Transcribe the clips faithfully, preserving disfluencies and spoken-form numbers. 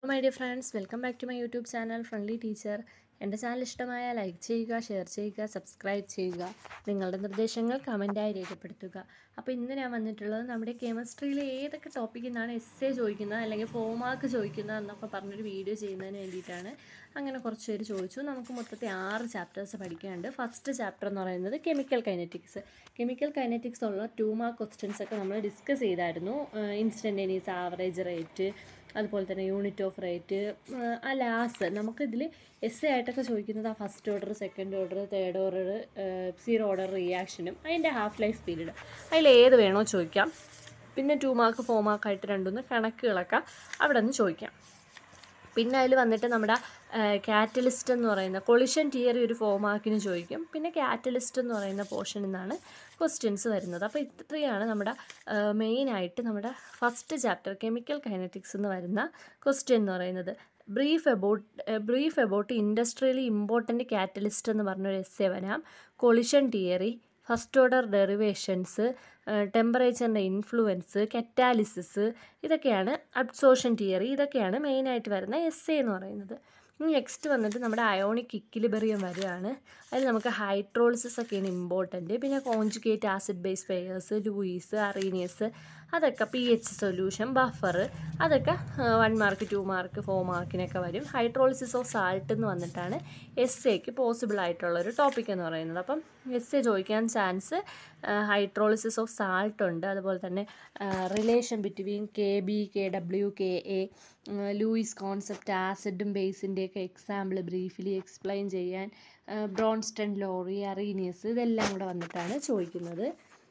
My dear friends, welcome back to my YouTube channel friendly teacher. എൻ്റെ channel ഇഷ്ടമായ like ചെയ്യുക, share ചെയ്യുക, subscribe ചെയ്യുക. നിങ്ങളുടെ നിർദ്ദേശങ്ങൾ കമൻറ്റായി രേഖപ്പെടുത്തുക. അപ്പോൾ ഇന്ന് ഞാൻ വന്നിട്ടുള്ളത് നമ്മുടെ കെമിസ്ട്രിയിലെ ഏതൊക്കെ ടോപ്പിക്കിൽ നിന്നാണ് എസ് എ ചോദിക്കുന്നത് അല്ലെങ്കിൽ ഫോർ മാർക്ക് ചോദിക്കുന്നത് എന്നൊക്കെ പറഞ്ഞൊരു വീഡിയോ ചെയ്യുന്നതിന് വേണ്ടിയിട്ടാണ്. അങ്ങനെ കുറച്ച് പേര് ചോദിച്ചു. നമുക്ക് മൊത്തത്തിൽ ആറ് ചാപ്റ്റേഴ്സ് പഠിക്കാനുണ്ട്. ഫസ്റ്റ് ചാപ്റ്റർ എന്ന് പറയുന്നത് കെമിക്കൽ കൈനറ്റിക്സ്. കെമിക്കൽ കൈനറ്റിക്സ് ഉള്ള ടു മാർക്ക് ക്വസ്റ്റ്യൻസ് ഒക്കെ നമ്മൾ ഡിസ്കസ് ചെയ്തായിരുന്നു. ഇൻസ്റ്റൻറ്റേനിയസ് ആവറേജ് റേറ്റ്, അതുപോലെ തന്നെ യൂണിറ്റ് ഓഫ് റേറ്റ്, ആ ലാസ് നമുക്കിതിൽ എസ് എ ആയിട്ടൊക്കെ ചോദിക്കുന്നത് ആ first order, second order, third order, zero order റിയാക്ഷനും അതിൻ്റെ ഹാഫ് ലൈഫ് പീരീഡ്, അതിൽ ഏത് വേണോ ചോദിക്കാം. പിന്നെ ടു മാർക്ക് ഫോർ മാർക്കായിട്ട് രണ്ടൊന്ന് കണക്കുകളൊക്കെ അവിടെ നിന്ന് ചോദിക്കാം. പിന്നെ അതിൽ വന്നിട്ട് നമ്മുടെ കാറ്റലിസ്റ്റ് എന്ന് പറയുന്ന കൊളിഷൻ തിയറി ഒരു ഫോർ മാർക്കിന് ചോദിക്കും. പിന്നെ കാറ്റലിസ്റ്റ് എന്ന് പറയുന്ന പോർഷനിൽ നിന്നാണ് ക്വസ്റ്റ്യൻസ് വരുന്നത്. അപ്പോൾ ഇത്രയാണ് നമ്മുടെ മെയിനായിട്ട് നമ്മുടെ ഫസ്റ്റ് ചാപ്റ്റർ കെമിക്കൽ കൈനറ്റിക്സ് എന്ന് വരുന്ന ക്വസ്റ്റ്യൻ എന്ന് പറയുന്നത്. Brief about brief about industrially important catalyst എന്ന് പറഞ്ഞൊരു എസ്സേ വരാം. Collision theory, first order derivations, ടെമ്പറേച്ചറിൻ്റെ ഇൻഫ്ലുവൻസ്, കറ്റാലിസിസ്, ഇതൊക്കെയാണ് അബ്സോർഷൻ തിയറി, ഇതൊക്കെയാണ് മെയിനായിട്ട് വരുന്ന എസ്സേ എന്ന് പറയുന്നത്. നെക്സ്റ്റ് വന്നിട്ട് നമ്മുടെ അയോണിക് ഇക്വിലിബ്രിയം വരികയാണ്. അതിൽ നമുക്ക് ഹൈഡ്രോളിസിസ് ഒക്കെയാണ് ഇമ്പോർട്ടൻറ്റ്. പിന്നെ conjugate acid base pairs, Lewis, Arrhenius, അതൊക്കെ പി എച്ച് സൊല്യൂഷൻ, ബഫർ, അതൊക്കെ one mark two mark four മാർക്കിനൊക്കെ വരും. ഹൈഡ്രോളിസിസ് ഓഫ് സാൾട്ട് എന്ന് വന്നിട്ടാണ് എസ് എക്ക് പോസിബിൾ ആയിട്ടുള്ളൊരു ടോപ്പിക് എന്ന് പറയുന്നത്. അപ്പം എസ് എ ചോദിക്കാൻ ചാൻസ് ഹൈഡ്രോളിസിസ് ഓഫ് സാൾട്ട് ഉണ്ട്. അതുപോലെ തന്നെ relation between K B, K W, K A, Lewis concept, ആസിഡും ബേസിൻ്റെയൊക്കെ എക്സാമ്പിൾ ബ്രീഫ്ലി എക്സ്പ്ലെയിൻ ചെയ്യാൻ ബ്രോൺസ്റ്റൺ ലോറി, അറീനിയസ്, ഇതെല്ലാം കൂടെ വന്നിട്ടാണ് ചോദിക്കുന്നത്.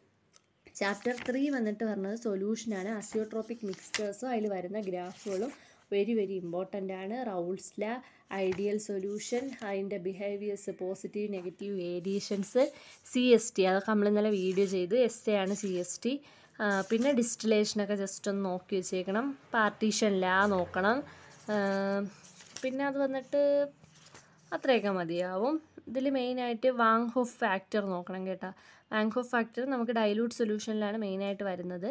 ചാപ്റ്റർ ത്രീ വന്നിട്ട് പറഞ്ഞത് സൊല്യൂഷനാണ്. അസിയോട്രോപിക് മിക്സ്ചേഴ്സും അതിൽ വരുന്ന ഗ്രാഫുകളും വെരി വെരി ഇമ്പോർട്ടൻ്റ് ആണ്. റൗൾസ് ലാ, ഐഡിയൽ സൊല്യൂഷൻ, അതിൻ്റെ behaviours, positive negative variations, C S T, അതൊക്കെ നമ്മൾ ഇന്നലെ വീഡിയോ ചെയ്ത്, എസ് എ ആണ് സി എസ് ടി. പിന്നെ ഡിസ്റ്റിലേഷനൊക്കെ ജസ്റ്റ് ഒന്ന് നോക്കി വെച്ചേക്കണം. പാർട്ടീഷൻ ലാ നോക്കണം. പിന്നെ അത് വന്നിട്ട് അത്രയൊക്കെ മതിയാവും. ഇതിൽ മെയിനായിട്ട് വാങ് ഹോഫ് ഫാക്ടർ നോക്കണം കേട്ടോ. വാങ് ഹോഫ് ഫാക്ടർ നമുക്ക് ഡൈലൂട്ട് സൊല്യൂഷനിലാണ് മെയിനായിട്ട് വരുന്നത്.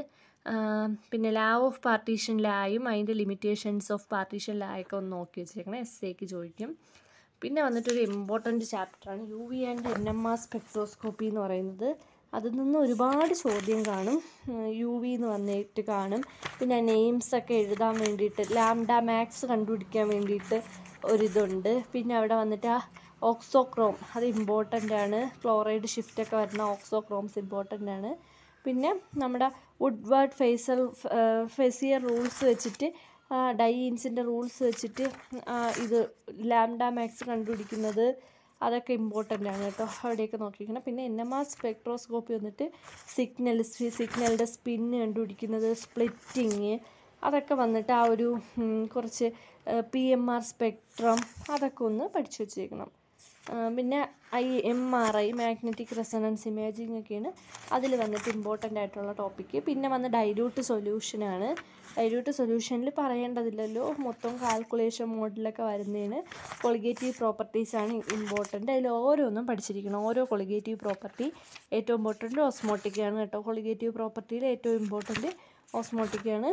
പിന്നെ ലാ ഓഫ് പാർട്ടീഷൻ ലായും അതിൻ്റെ ലിമിറ്റേഷൻസ് ഓഫ് പാർട്ടീഷൻ ലായൊക്കെ ഒന്ന് നോക്കി വെച്ചേക്കണം, എസ് എക്ക് ചോദിക്കും. പിന്നെ വന്നിട്ടൊരു ഇമ്പോർട്ടൻറ്റ് ചാപ്റ്ററാണ് U V and N M R spectroscopy എന്ന് പറയുന്നത്. അതിൽ നിന്ന് ഒരുപാട് ചോദ്യം കാണും. യു വി എന്ന് വന്നിട്ട് കാണും. പിന്നെ നെയിംസൊക്കെ എഴുതാൻ വേണ്ടിയിട്ട് ലാംഡ മാക്സ് കണ്ടുപിടിക്കാൻ വേണ്ടിയിട്ട് ഒരിതുണ്ട്. പിന്നെ അവിടെ വന്നിട്ട് ആ ഓക്സോക്രോം, അത് ഇമ്പോർട്ടൻ്റ് ആണ്. ക്ലോറൈഡ് ഷിഫ്റ്റൊക്കെ വരുന്ന ഓക്സോക്രോംസ് ഇമ്പോർട്ടൻ്റ് ആണ്. പിന്നെ നമ്മുടെ വുഡ്വാർഡ് ഫേസൽ ഫെസിയർ റൂൾസ് വെച്ചിട്ട് ഡൈയിൻസിൻ്റെ റൂൾസ് വെച്ചിട്ട് ഇത് ലാംഡ മാക്സ് കണ്ടുപിടിക്കുന്നത്, അതൊക്കെ ഇമ്പോർട്ടൻ്റ് ആണ് കേട്ടോ. അവിടെയൊക്കെ നോക്കിയിരിക്കണം. പിന്നെ എൻ എം ആർ സ്പെക്ട്രോസ്കോപ്പി വന്നിട്ട് സിഗ്നൽ സിഗ്നലിൻ്റെ സ്പിന്ന് കണ്ടുപിടിക്കുന്നത്, സ്പ്ലിറ്റിങ്, അതൊക്കെ വന്നിട്ട് ആ ഒരു കുറച്ച് പി എം ആർ സ്പെക്ട്രം, അതൊക്കെ ഒന്ന് പഠിച്ചു വച്ചേക്കണം. പിന്നെ I M R I magnetic resonance imaging ഒക്കെയാണ് അതിൽ വന്നിട്ട് ഇമ്പോർട്ടൻ്റ് ആയിട്ടുള്ള ടോപ്പിക്ക്. പിന്നെ വന്ന് ഡൈല്യൂട്ട് സൊല്യൂഷനാണ്. ഡൈല്യൂട്ട് സൊല്യൂഷനിൽ പറയേണ്ടതില്ലല്ലോ, മൊത്തം കാൽക്കുലേഷൻ മോഡിലൊക്കെ വരുന്നതിന്. കൊളിഗേറ്റീവ് പ്രോപ്പർട്ടീസാണ് ഇമ്പോർട്ടൻ്റ്. അതിൽ ഓരോന്നും പഠിച്ചിരിക്കണം. ഓരോ കൊളിഗേറ്റീവ് പ്രോപ്പർട്ടി ഏറ്റവും ഇമ്പോർട്ടൻ്റ് ഓസ്മോട്ടിക്കാണ് കേട്ടോ. കൊളിഗേറ്റീവ് പ്രോപ്പർട്ടിയിൽ ഏറ്റവും ഇമ്പോർട്ടൻ്റ് ഓസ്മോട്ടിക്കാണ്.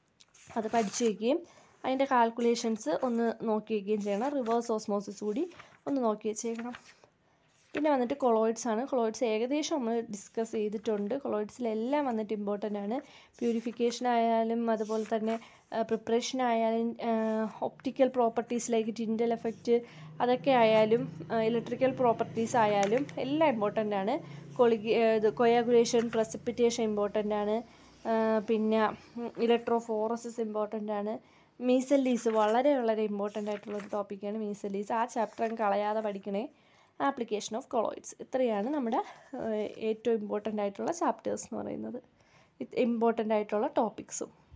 അത് പഠിച്ചു വയ്ക്കുകയും അതിൻ്റെ കാൽക്കുലേഷൻസ് ഒന്ന് നോക്കി വയ്ക്കുകയും ചെയ്യണം. റിവേഴ്സ് ഓസ്മോസിസ് കൂടി ഒന്ന് നോക്കി വെച്ചേക്കണം. പിന്നെ വന്നിട്ട് കൊളോയിഡ്സ് ആണ്. കൊളോയിഡ്സ് ഏകദേശം നമ്മൾ ഡിസ്കസ് ചെയ്തിട്ടുണ്ട്. കൊളോയിഡ്സിലെല്ലാം വന്നിട്ട് ഇമ്പോർട്ടൻ്റ് ആണ്. പ്യൂരിഫിക്കേഷൻ ആയാലും അതുപോലെ തന്നെ പ്രിപ്പറേഷൻ ആയാലും ഒപ്റ്റിക്കൽ പ്രോപ്പർട്ടീസിലേക്ക് ടിൻഡൽ എഫക്റ്റ്, അതൊക്കെ ആയാലും ഇലക്ട്രിക്കൽ പ്രോപ്പർട്ടീസ് ആയാലും എല്ലാം ഇമ്പോർട്ടൻ്റ് ആണ്. കൊളിഗി ഇത് കൊയാഗുലേഷൻ, പ്രസിപ്പിറ്റേഷൻ ഇമ്പോർട്ടൻ്റ് ആണ്. പിന്നെ ഇലക്ട്രോഫോറസിസ് ഇമ്പോർട്ടൻ്റ് ആണ്. മീസല്ലീസ് വളരെ വളരെ ഇമ്പോർട്ടൻ്റ് ആയിട്ടുള്ളൊരു ടോപ്പിക്കാണ് മീസല്ലീസ്. ആ ചാപ്റ്റർ കളയാതെ പഠിക്കണേ. ആപ്ലിക്കേഷൻ ഓഫ് കൊളോയിഡ്സ്, ഇത്രയാണ് നമ്മുടെ ഏറ്റവും ഇമ്പോർട്ടൻ്റ് ആയിട്ടുള്ള ചാപ്റ്റേഴ്സ് എന്ന് പറയുന്നത്, ഇമ്പോർട്ടൻ്റ് ആയിട്ടുള്ള ടോപ്പിക്സും.